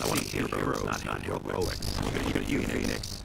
want to see heroes, not heroics. Look at you, Phoenix.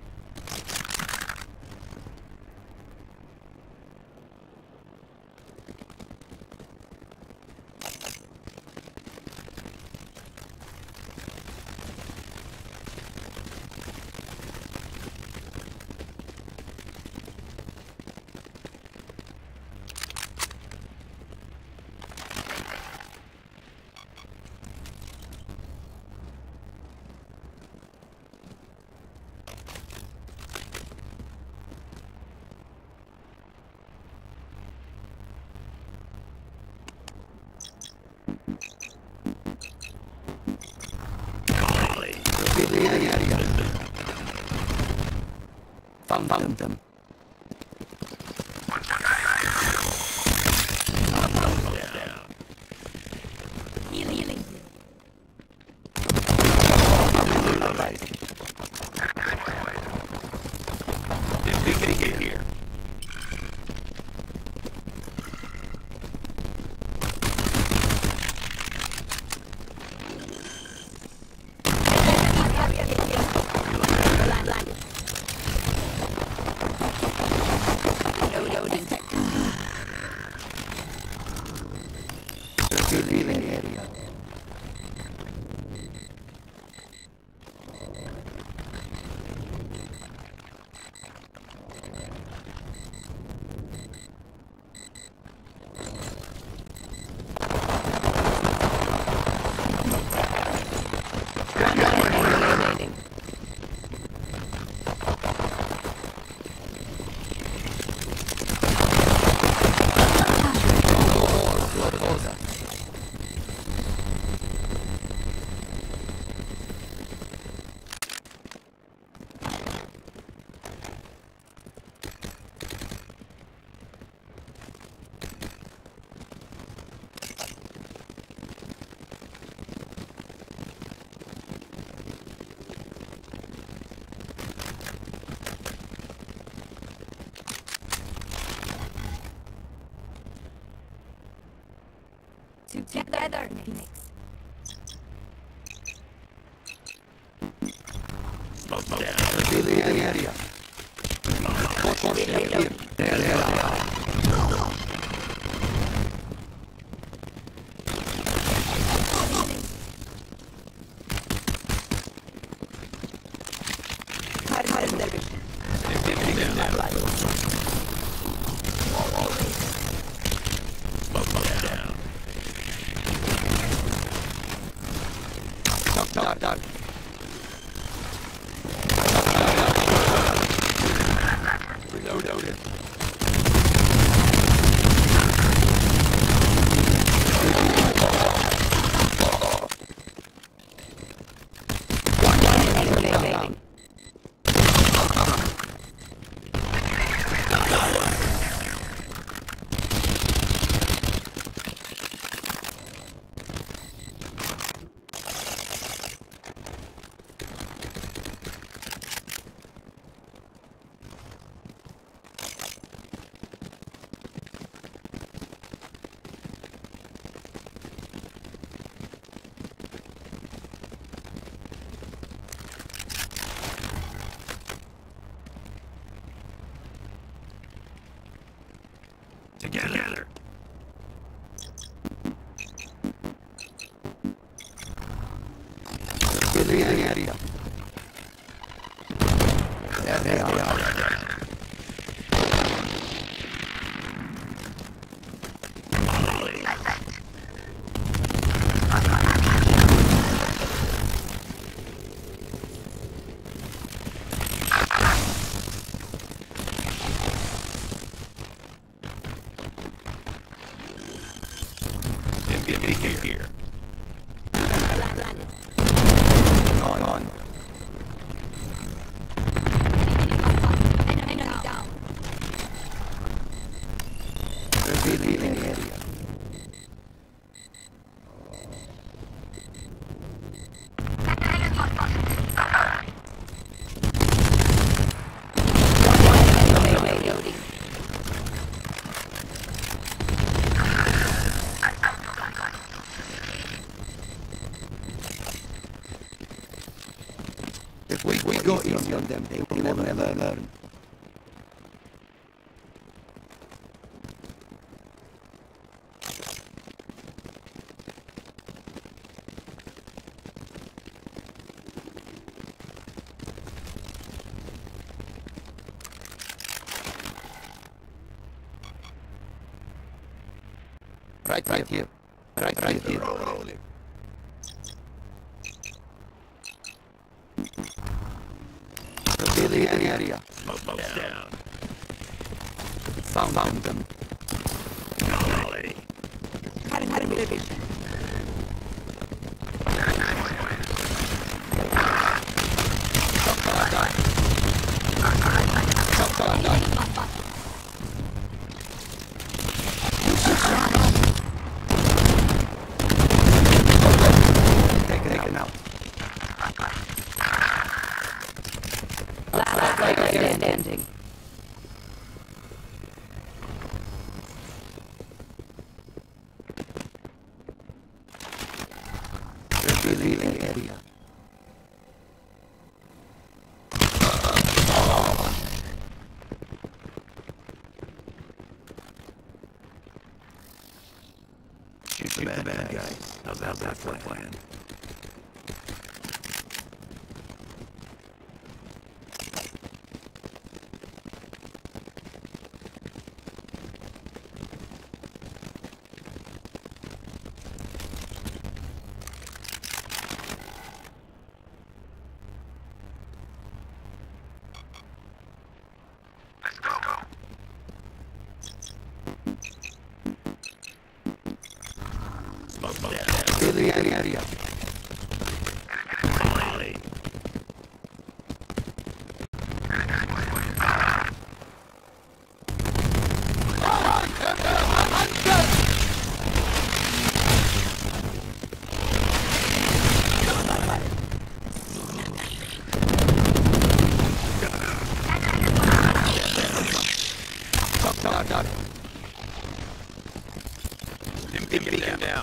Found them. Healing. Alright. Get here. Together, Phoenix. Smoke down. The area. There. Dog. Reloaded. Together. The area. There they are. Get here. On. Enemy down. Revealing area. If we got easy on them, they will never learn. Right here. Right here. Rolling. The area. Smoke down. Found them. Molly. Had a minute. Taken out. Last player standing. Revealing area. Shoot the bad guys. How's that plan? The area. Down.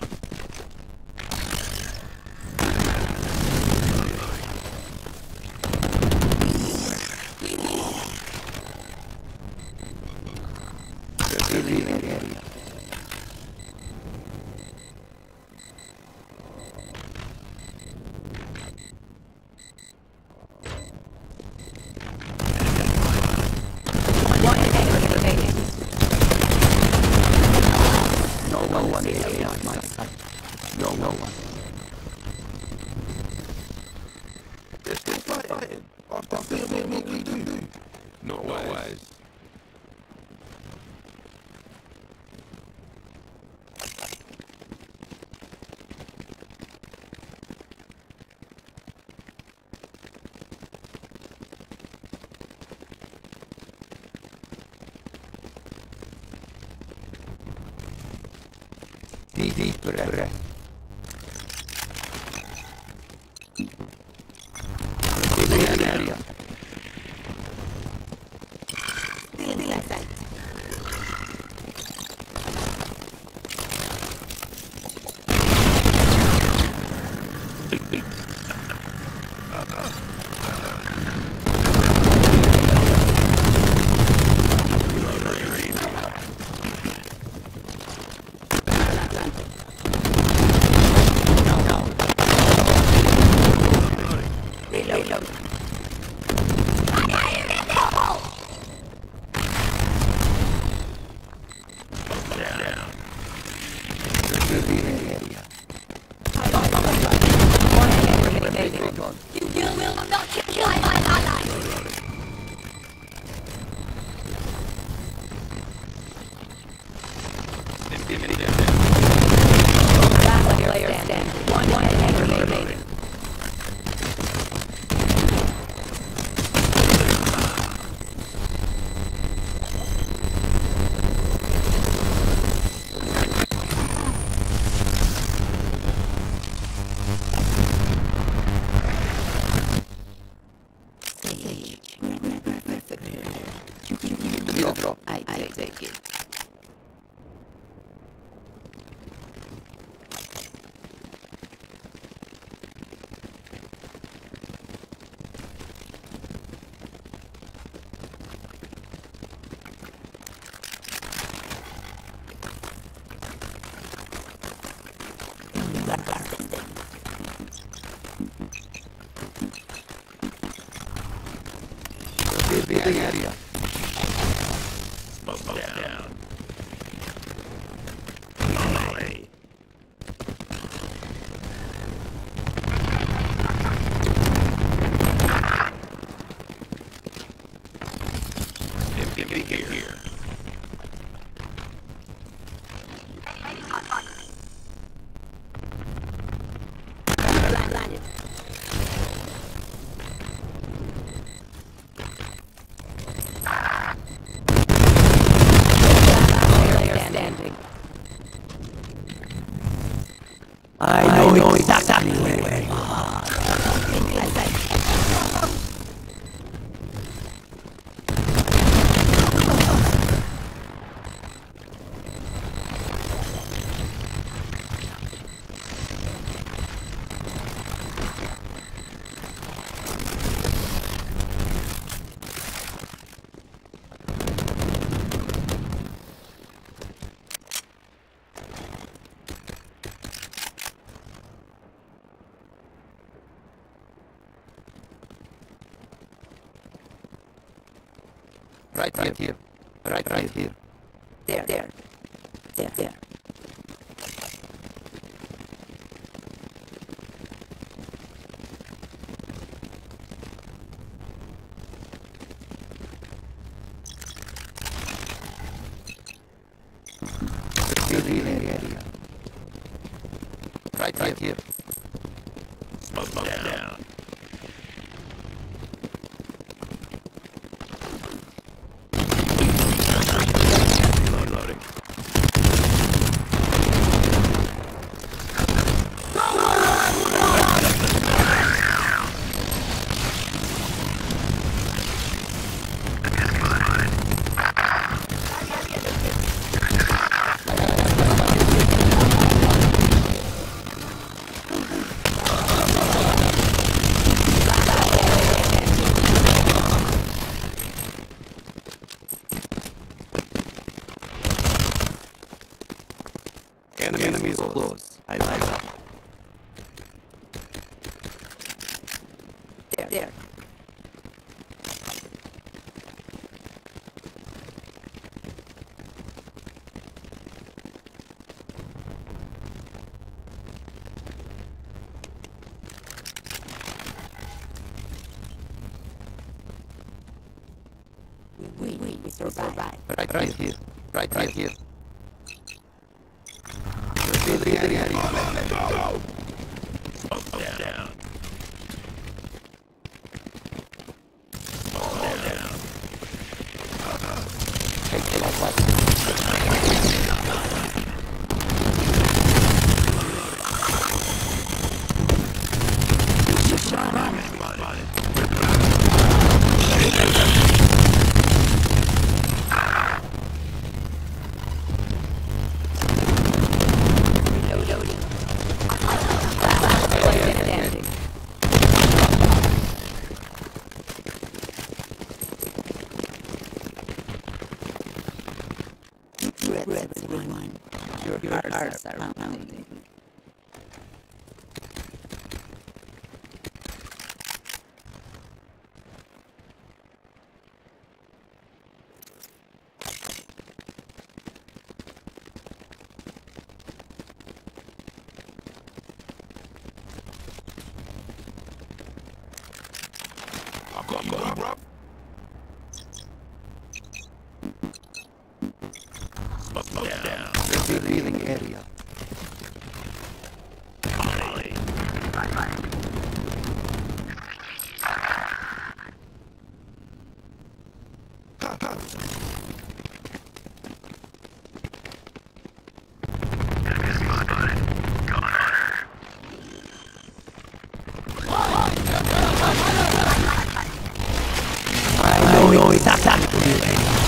Area. No one is beyond my sight. No one. This is right ahead. After filming what we do. No wise. Deep breath. The area. I take it. Revealing area. Smoke down. Molly. Give me here. I know exactly where you are. Right here. Right here. There. Revealing area. Right here. Smoke down. Reloading. Enemies close. I like that. There. We survive. Right here. Right here. Revealing area. Smoke down. Smoke down. Take it off. Your hearts are pounding. Smoke down. Revealing area. Molly. I know exactly where you are.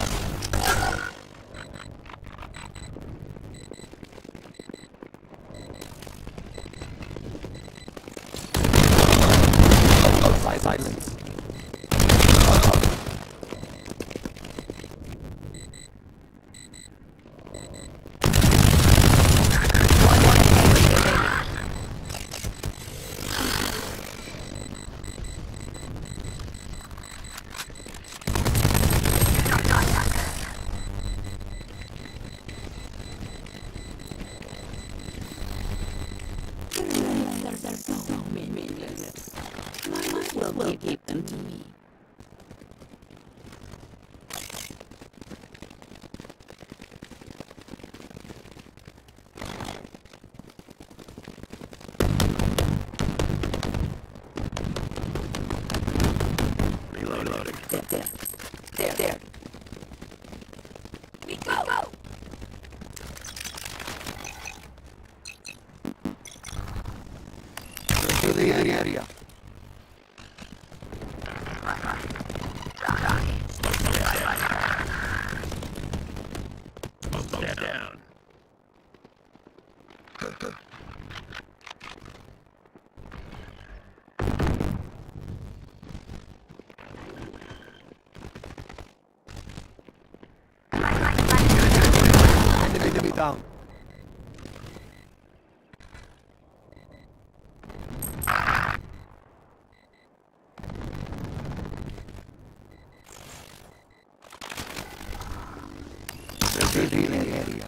Silence. will give them to me. Reloading. There. We go! To the area. Down. Enemy down. To the area.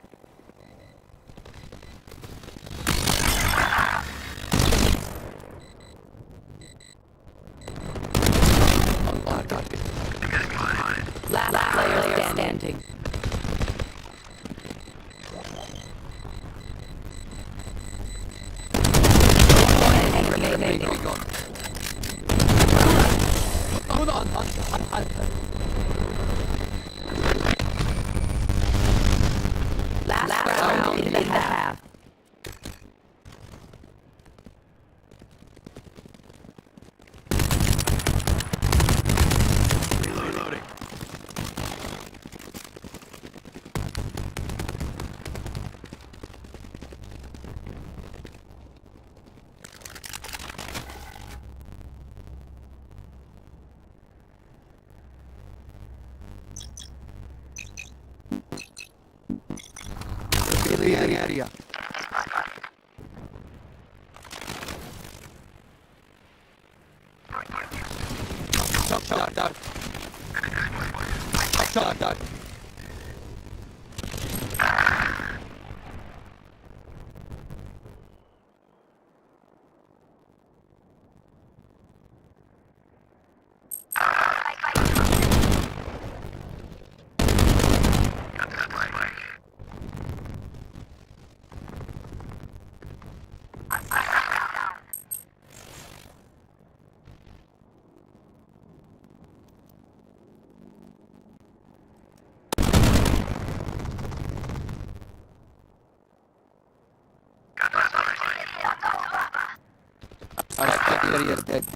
Last Player standing. One remaining. Hold on. Last round in the half. Reloading. To the area. Shot. Alright, area is dead.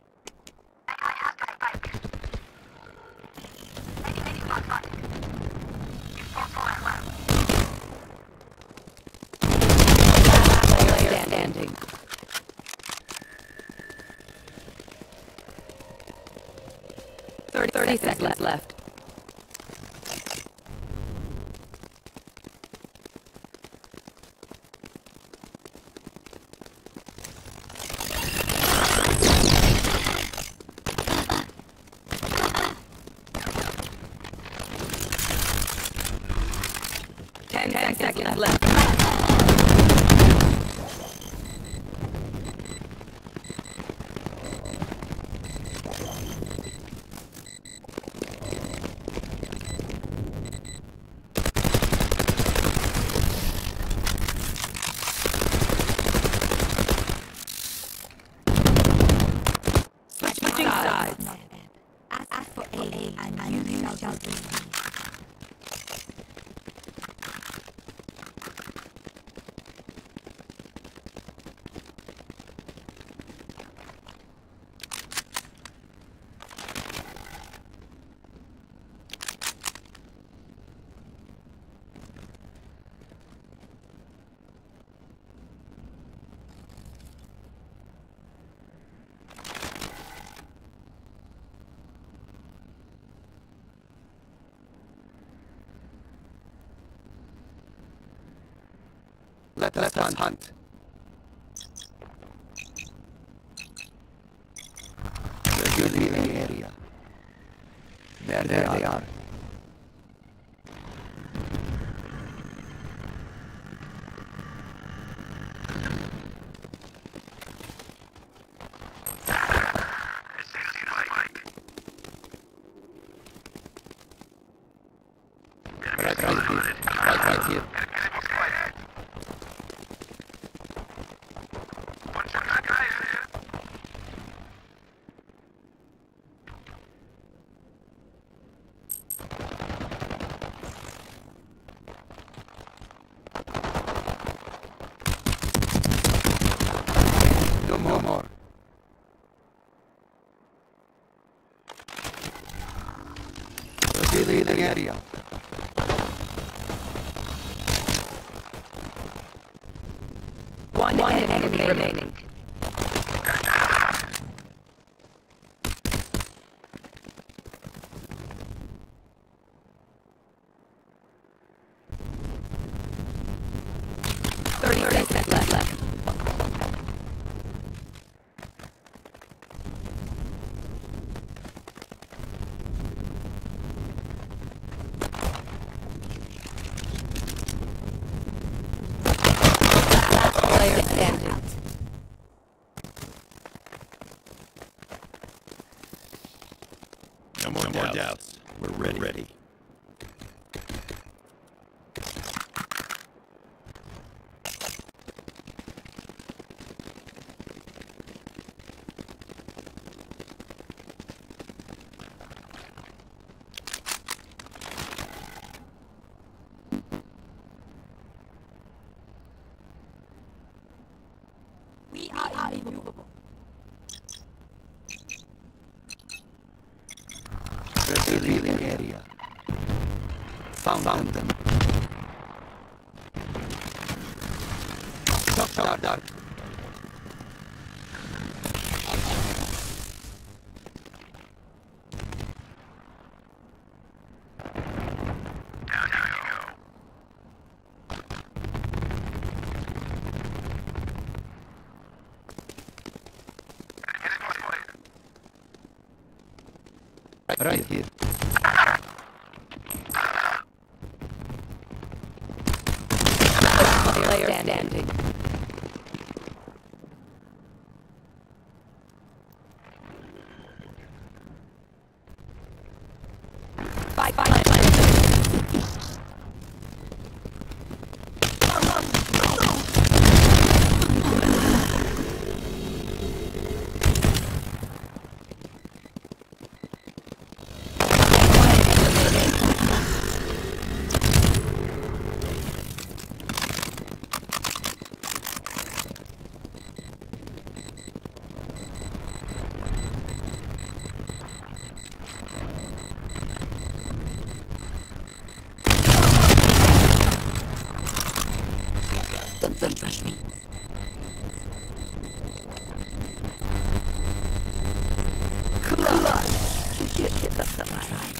Player standing. 30 seconds left. Ten seconds left. Switching sides. Ask for aid, and you shall receive. Let us hunt. To the area. There they are. here. No more. Revealing area. One enemy remaining. Left. Player standing. No more doubts. We're ready. We are immovable. Revealing area. Found them. Dark. Right here. Player standing. Fight. Don't trust me. Come on. Get the stuff right.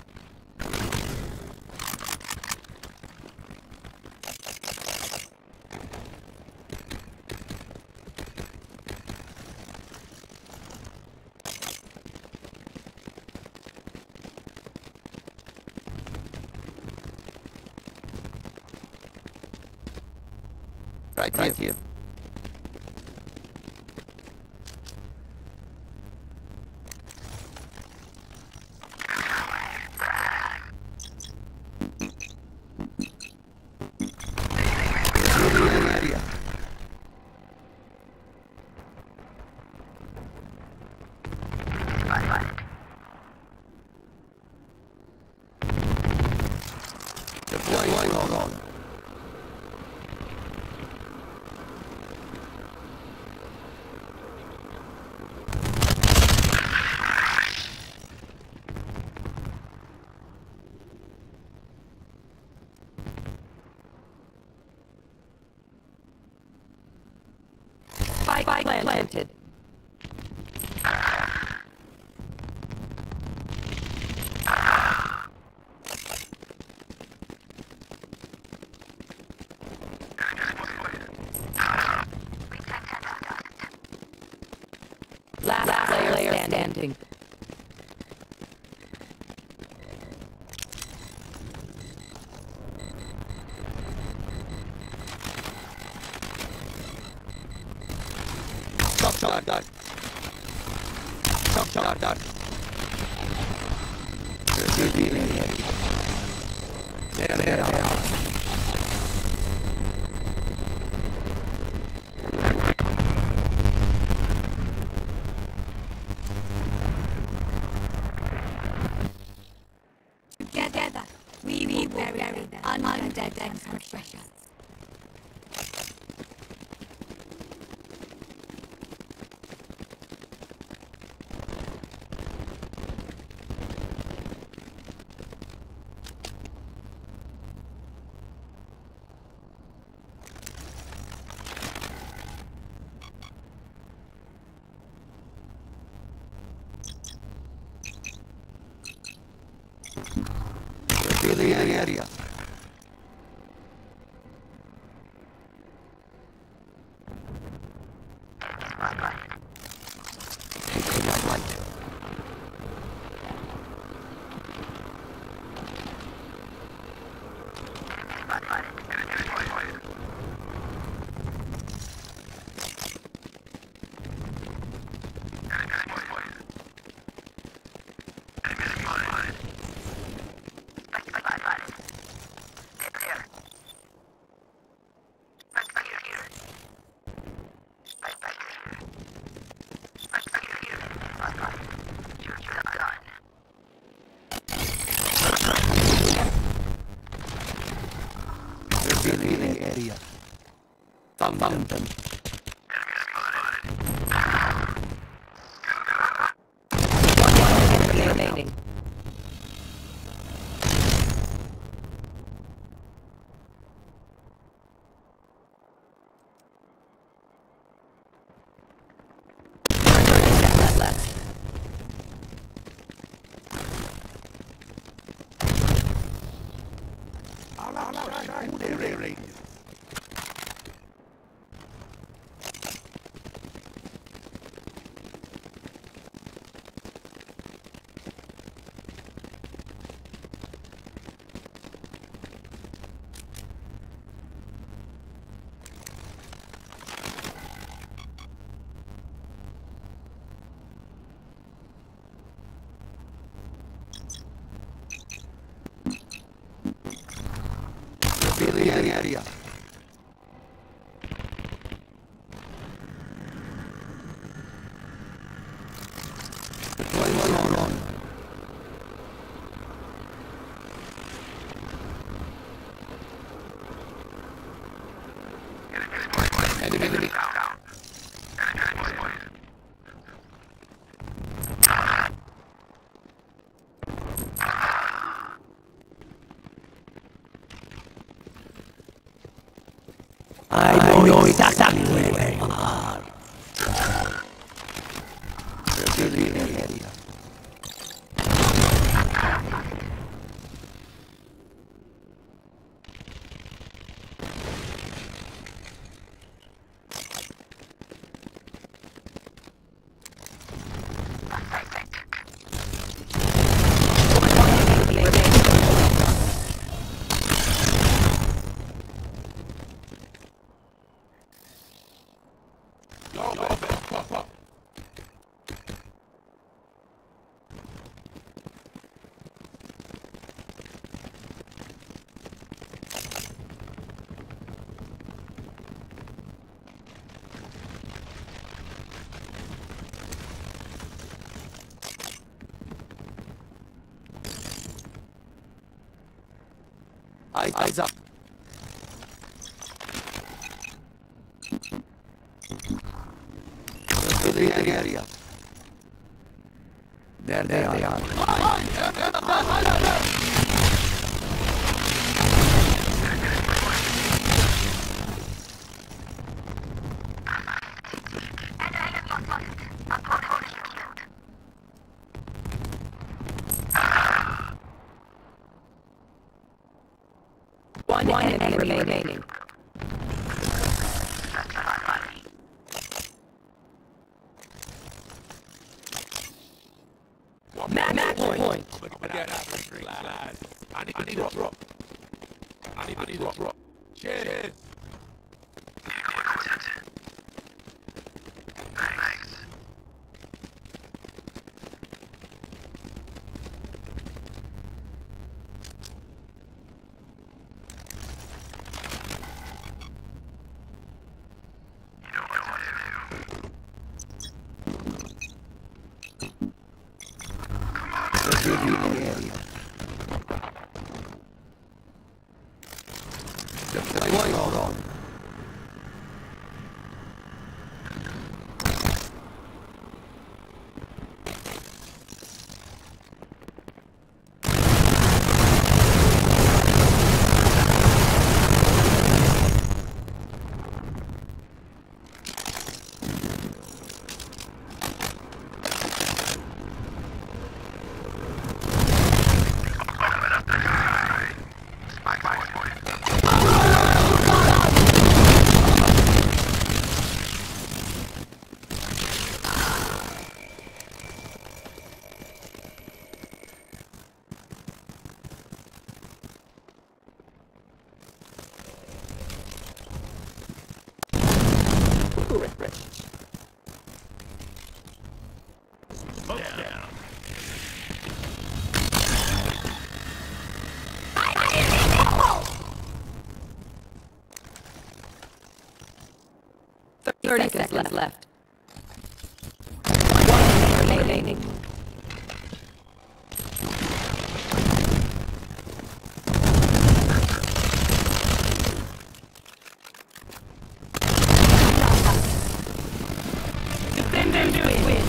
Right here. Area. Deploying on. Spike planted. Last player standing. Dark. Revealing area. There. bury them. Undead transgression. The area. Area. Found them. Remaining. The area. On. Enemy. I know exactly where you are. The area. Eyes up. The area. There they are. One enemy remaining. Match point. I need a drop. I need a drop. Cheers. 30 seconds left. One remaining. Defenders win.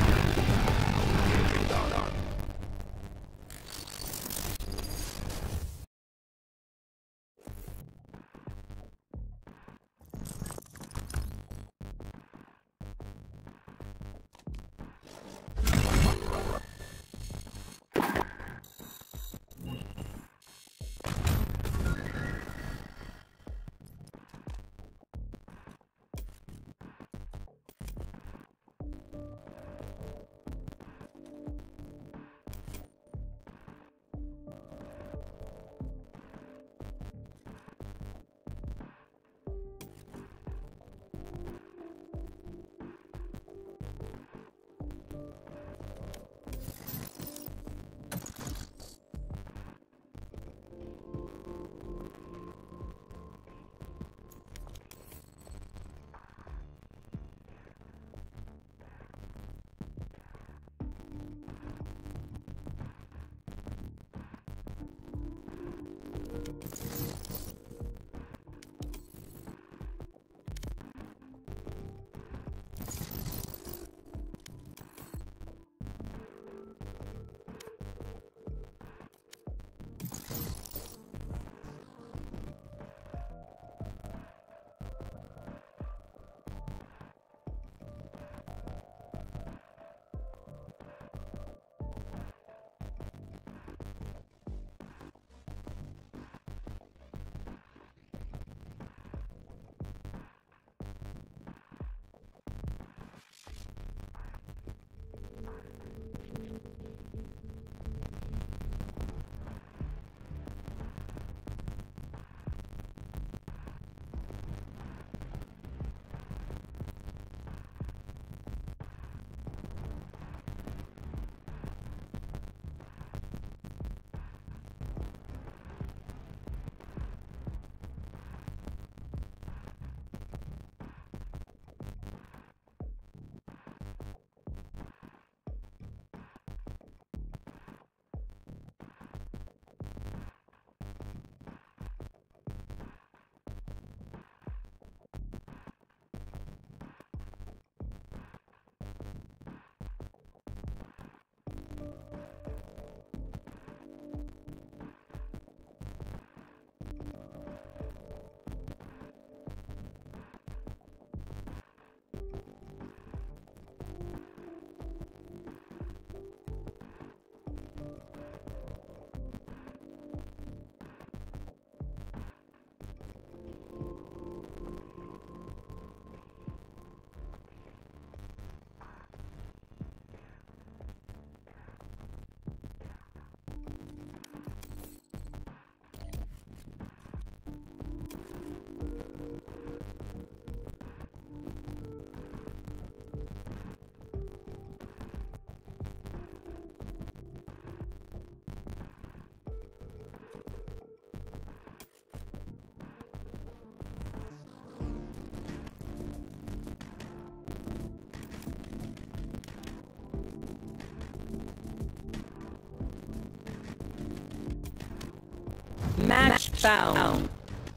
Match found.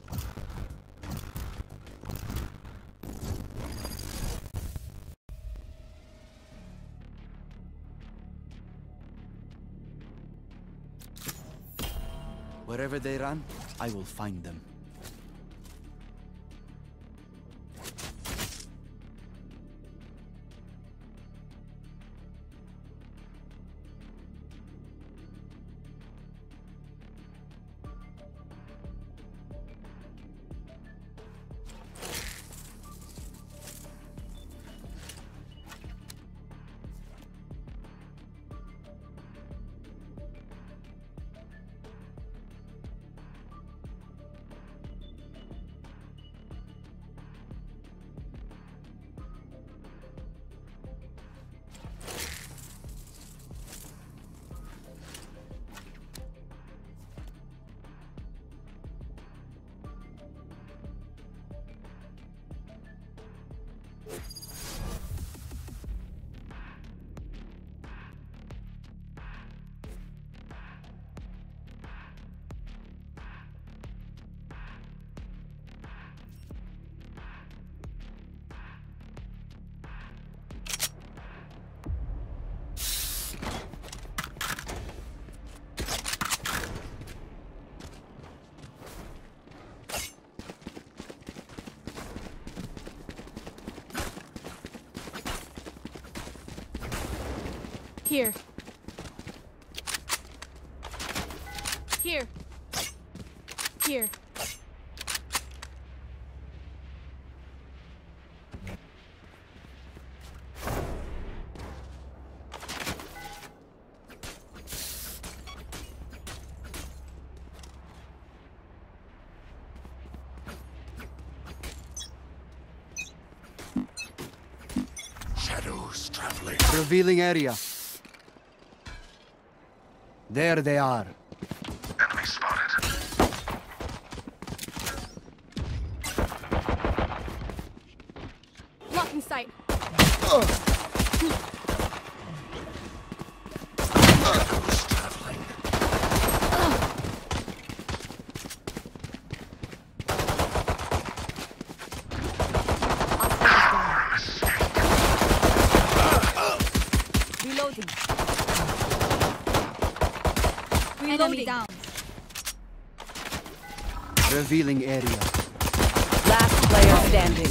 Wherever they run, I will find them. Here. Here. Here. Shadows traveling. Revealing area. There they are. Enemy spotted. Blocking sight. Shadows traveling. Reloading. Reloading. Enemy down. Revealing area. Last player standing.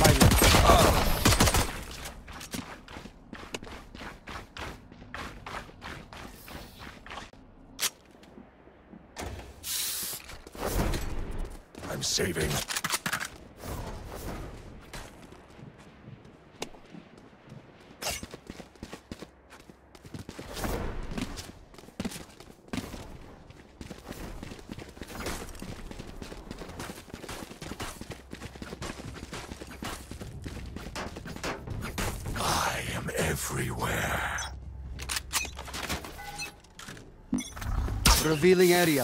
I'm saving. I am everywhere. Revealing area.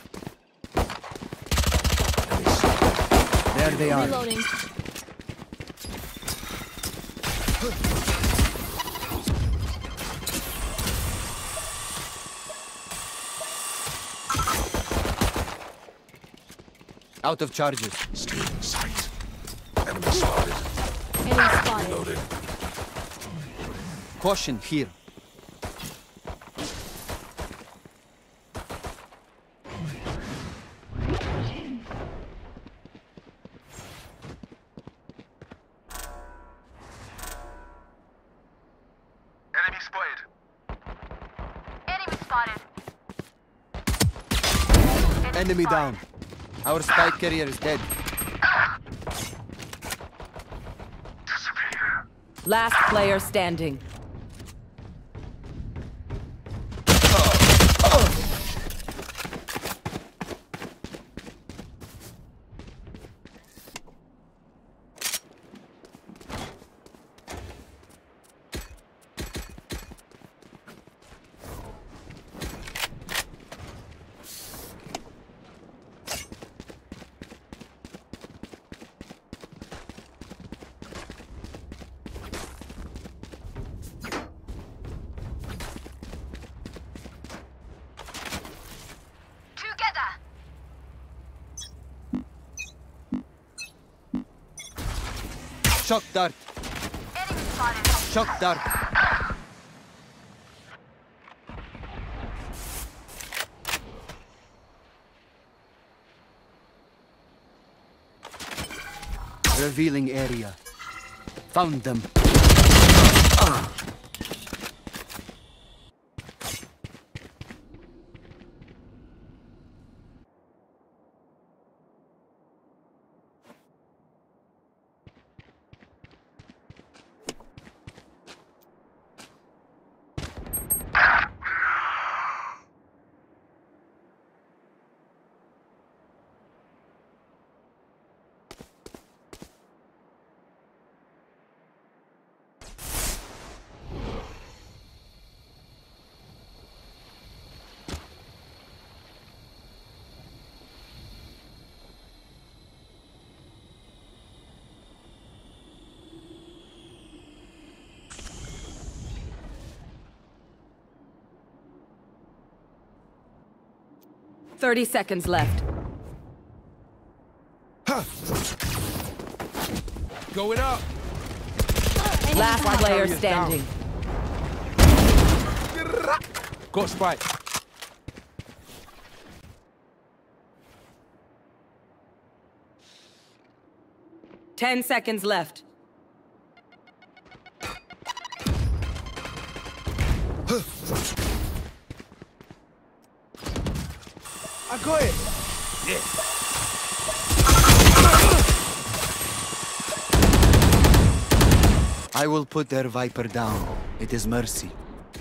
There they are. Reloading. Out of charges. Still in sight. Enemy spotted. Enemy spotted. Loaded. Caution here. Enemy spotted. Enemy spotted. Enemy down. Our spike carrier is dead. Disappear. Last player standing. Together. Shock dart. Enemy spotted. Shock dart. Revealing area. Found them. Thirty seconds left. Going up. Last player standing. Got spike. 10 seconds left. I got it! Yeah. I will put their Viper down. It is mercy.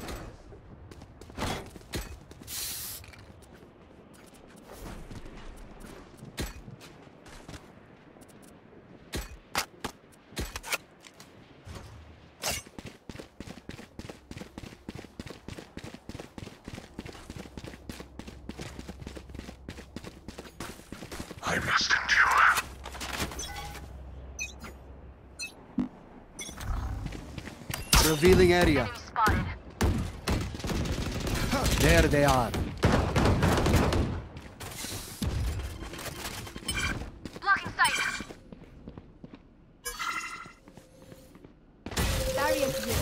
I must endure. Revealing area. There they are. Blocking sight. Barrier here.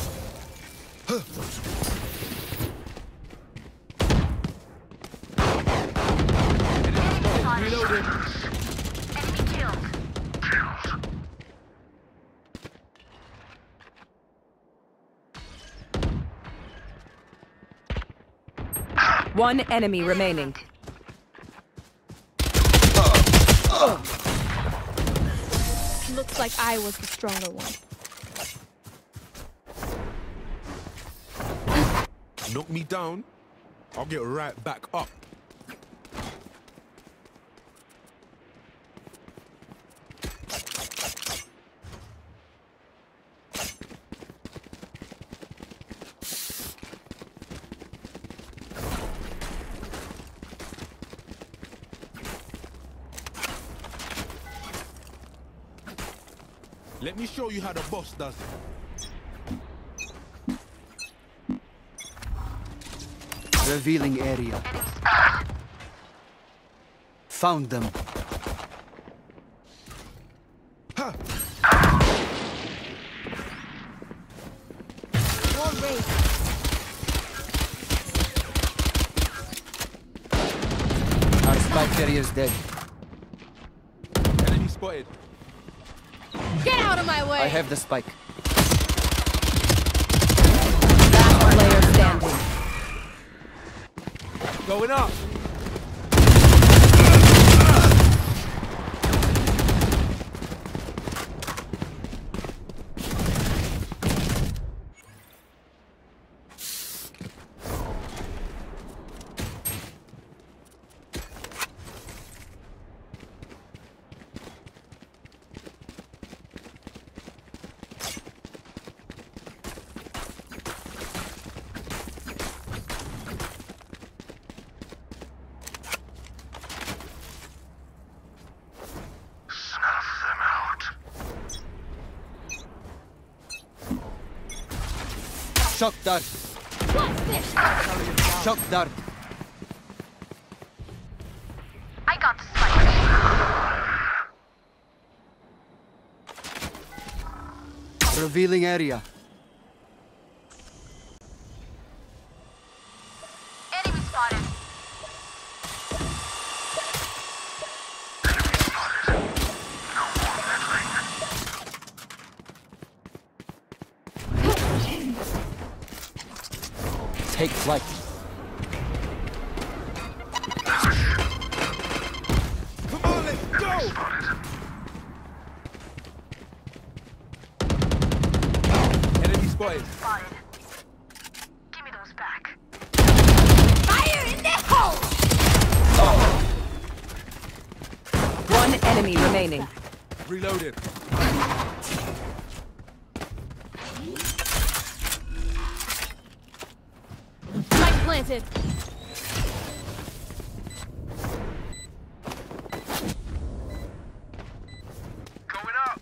Reloading. Enemy killed. One enemy remaining. Looks like I was the stronger one. Knock me down, I'll get right back up. Let me show you how the boss does it. Revealing area. Found them. More raid. Our spike carrier is dead. Enemy spotted. Get out of my way! I have the spike. Last player standing. Going up. Shock dart. Shock dart. I got the spike. Revealing area. Enemy spotted. Take flight. Come on, let's go! Enemy spotted. Spotted. Give me those back. Fire in the hole! One enemy remaining. Reloaded. Spike planted. Going up.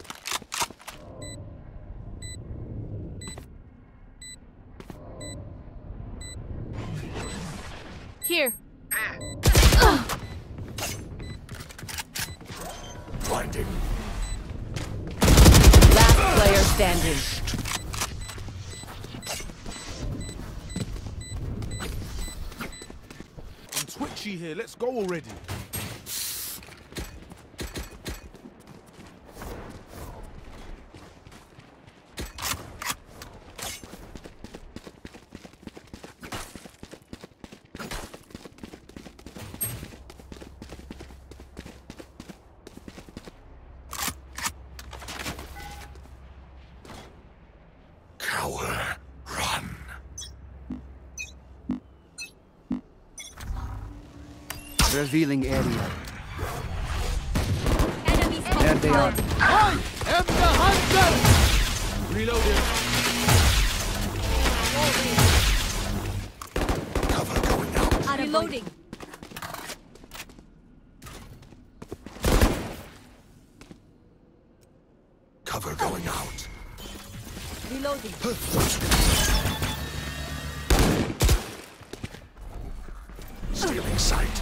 Here. Blinding. Last player standing. I'm twitchy here. Let's go already. Revealing area. Enemy There they are. I am the hunter! Reloading. Cover going out. Reloading. Cover going out. Reloading. Stealing sight.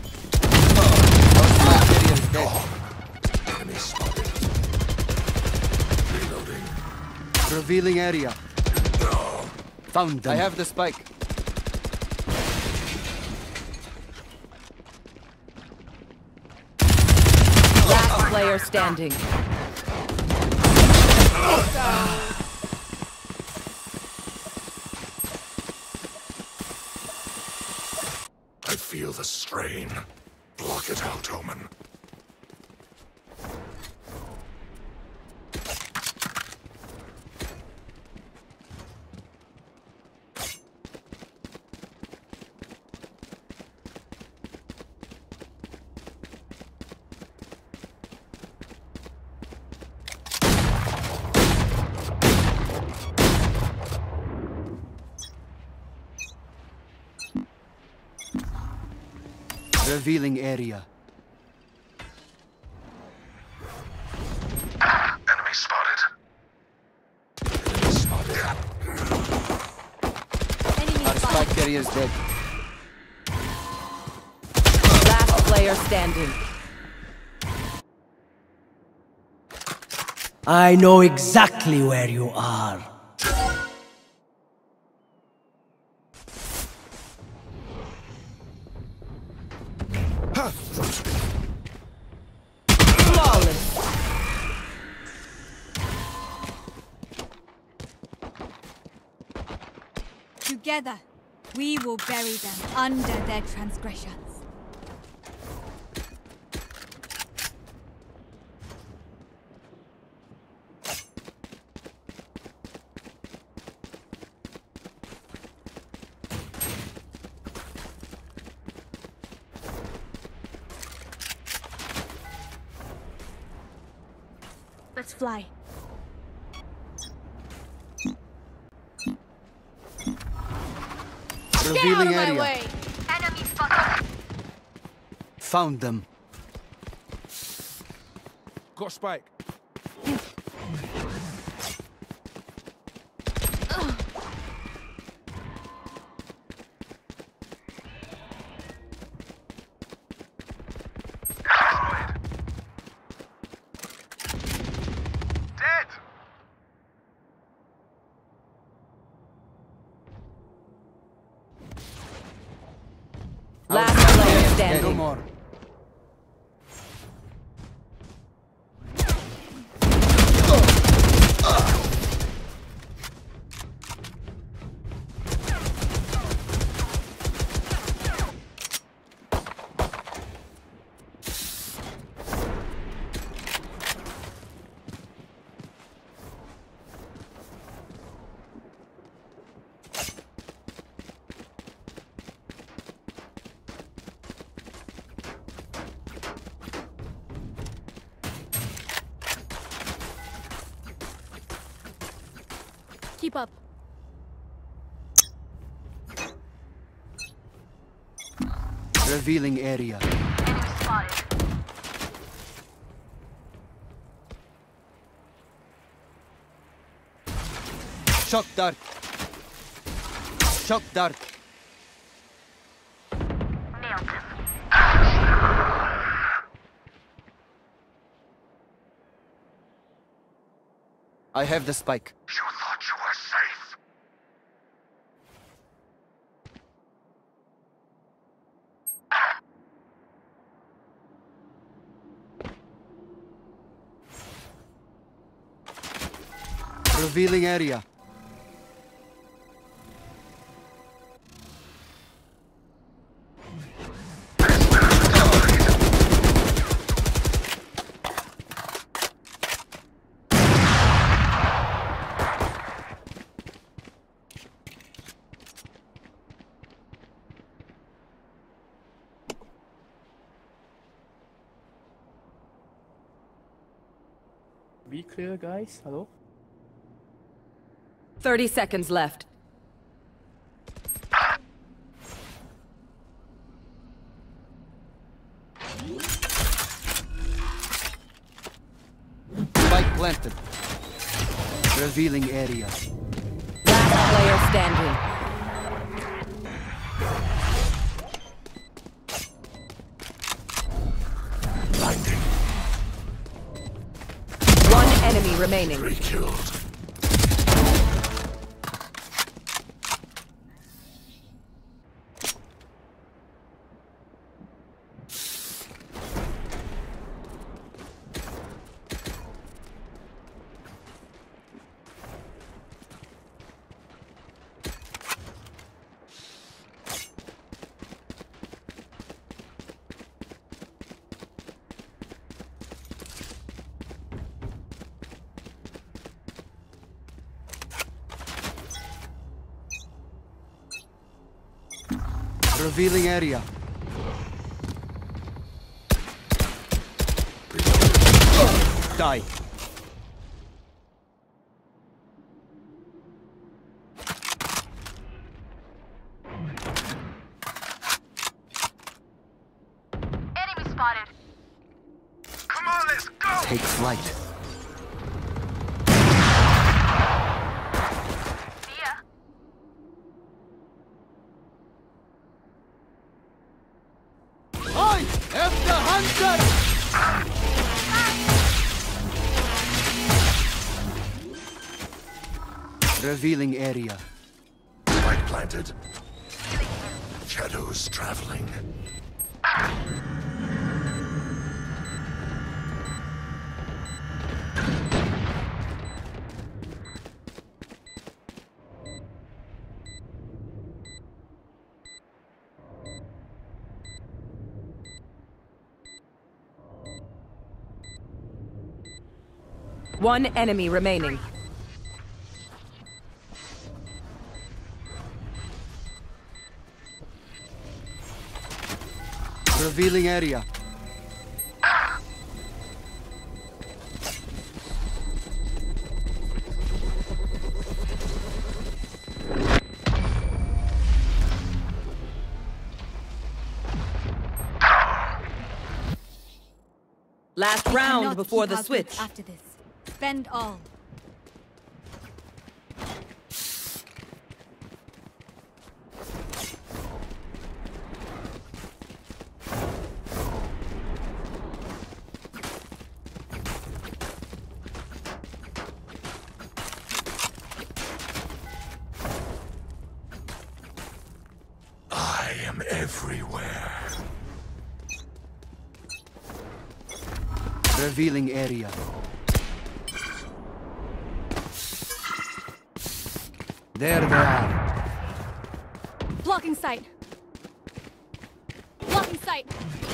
Area is dead. Enemy spotted. Reloading. Revealing area. Found them. I have the spike. Last player standing. I feel the strain. Block it out, Omen. Revealing area. Enemy spotted. Enemy spotted. Enemy Our spotted. spike area is dead. Last player standing. I know exactly where you are. Flawless. Together, we will bury them under their transgressions. Let's fly. Get out Revealing of my area. way! Enemy spotted. Found them. Got spike. Dead. Last player No standing. more. Keep up. Revealing area. Enemy spotted. Shock dart. Shock dart. Nailed him. I have the spike. You thought you were safe. Revealing area. Be clear, guys. Hello? 30 seconds left. Spike planted. Revealing area. Last player standing. Blinding. One enemy remaining. 3 killed. Revealing area. Die. Enemy spotted. Come on, let's go! Take flight. See ya. I am the hunter! Revealing area. Spike planted. Shadows traveling. One enemy remaining. Revealing area. Last round before the switch. After this, spend all. I am everywhere. Revealing area. There they are. Blocking sight. Blocking sight.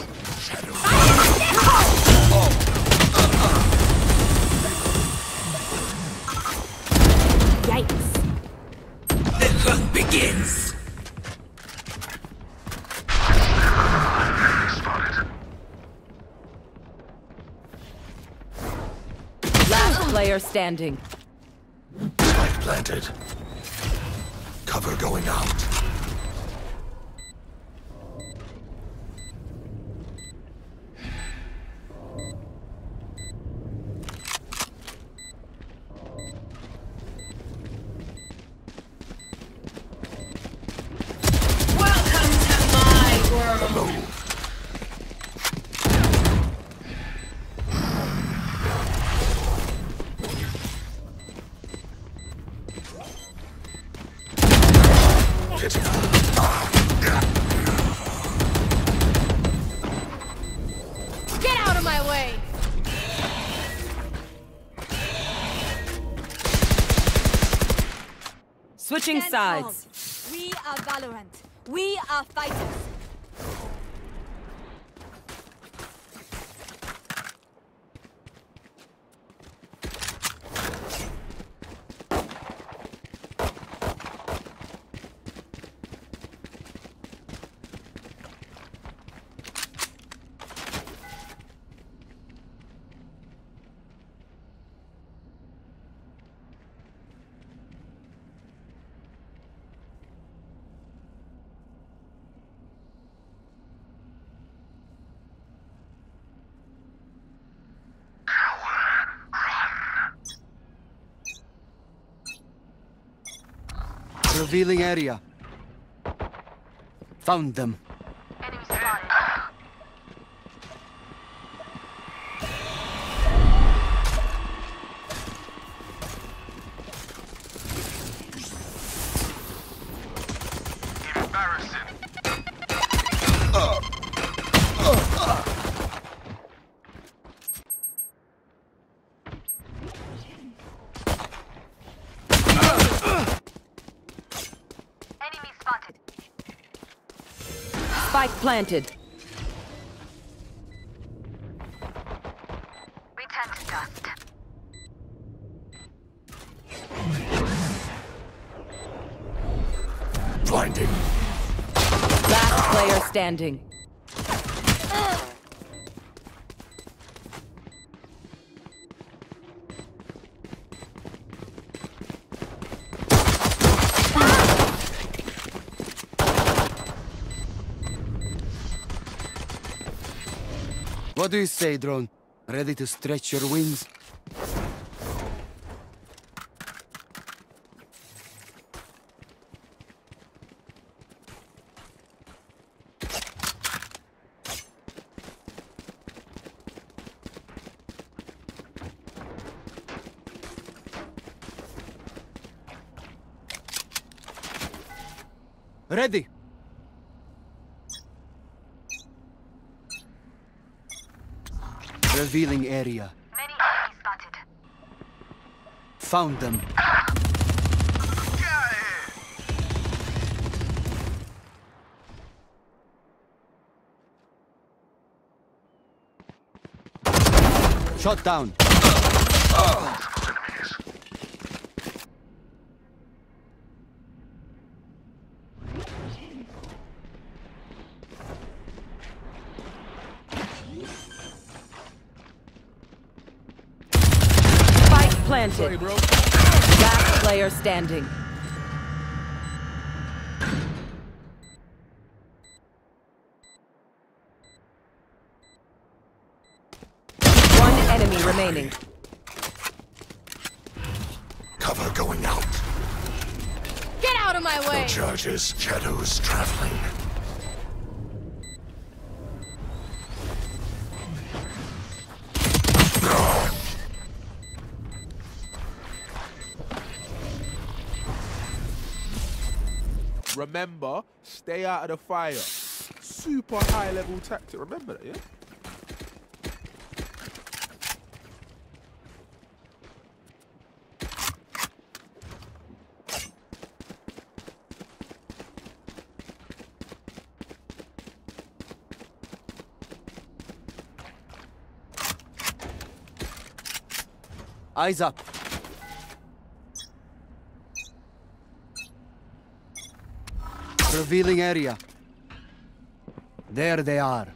Yikes. The hunt begins. Last player standing. Spike planted. Cover going out. Welcome to my world. Move. Get out of my way! Switching Stand sides. tall. We are Valorant. We are fighters. Revealing area. Found them. Enemy spotted. Embarrassing. Enemy spotted. Spike planted. Return to dust. Blinding. Last player standing. What do you say, drone? Ready to stretch your wings? Ready. Revealing area. Many enemies spotted. Found them. Shot down. Spike planted. Sorry, bro. Last player standing. One enemy remaining. Cover going out. Get out of my way! Charges, shadows traveling. Remember, stay out of the fire. Super high level tactic. Remember that, yeah? Eyes up. Revealing area. There they are.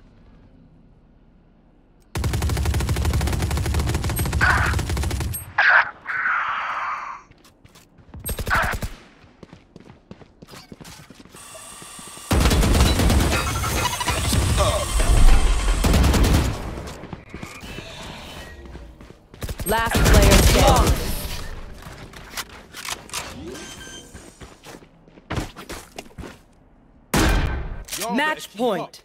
Last player standing. Yo, Match keep point.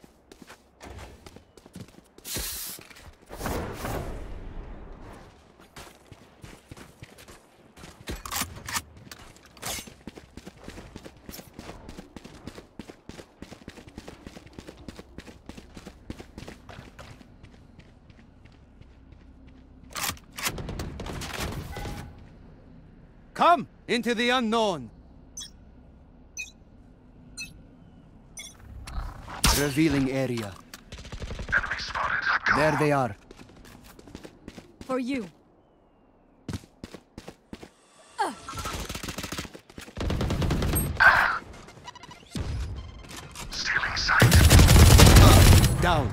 Come into the unknown. Revealing area. Enemy spotted. There they are. For you. Stealing sight. Down.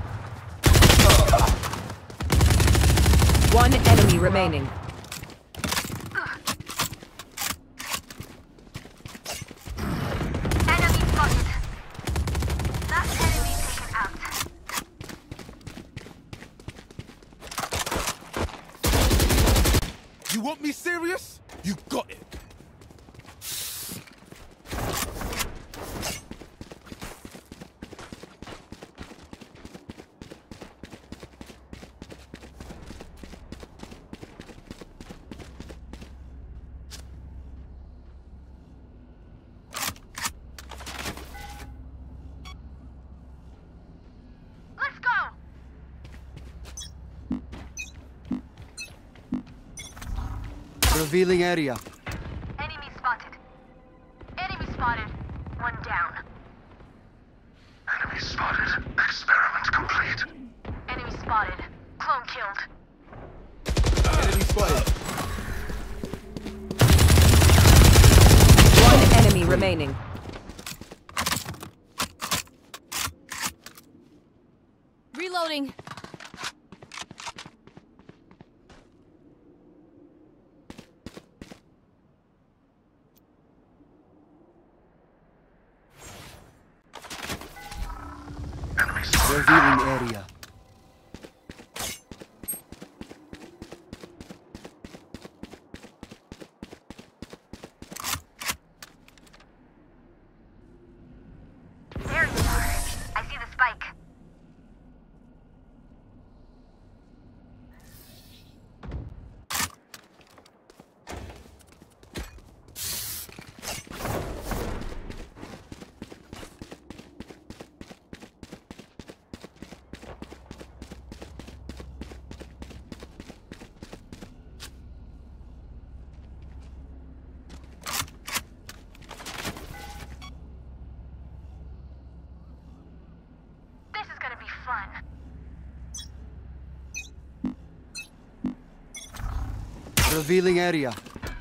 One enemy remaining. Enemy spotted. Last enemy taken out. You want me serious? You got it. Revealing area. Enemy spotted. Enemy spotted. One down. Enemy spotted. Experiment complete. Enemy spotted. Clone killed. Enemy spotted. One enemy remaining. Reloading. Enemy spotted. Revealing area. There you are. I see the spike. This is gonna be fun. Revealing area.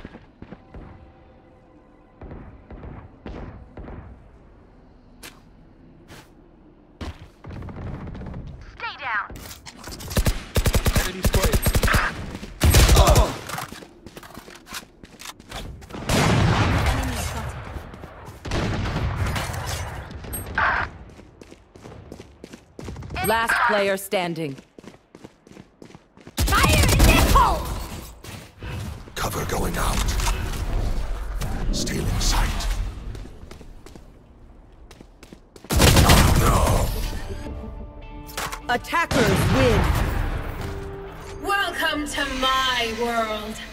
Stay down. Enemy spotted. Enemy spotted. Last player standing. Fire in the hole! Cover going out. Stealing sight. Attackers win. Welcome to my world.